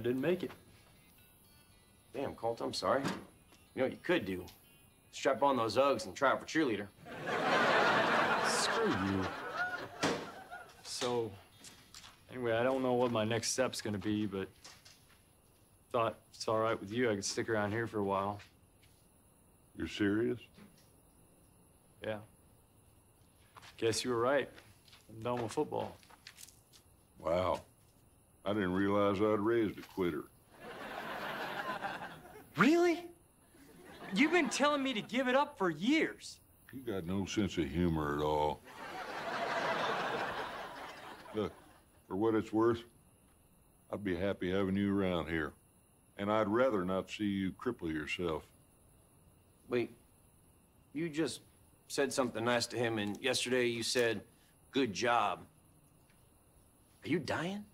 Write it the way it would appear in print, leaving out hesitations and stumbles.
didn't make it. Damn, Colt, I'm sorry. You know what you could do? Strap on those Uggs and try out for cheerleader. Screw you. So, anyway, I don't know what my next step's gonna be, but thought it's all right with you. I could stick around here for a while. You're serious? Yeah. Guess you were right. I'm done with football. Wow. I didn't realize I'd raised a quitter. Really? You've been telling me to give it up for years. You got no sense of humor at all. Look, for what it's worth, I'd be happy having you around here. And I'd rather not see you cripple yourself. Wait, you just said something nice to him, and yesterday you said, good job. Are you dying?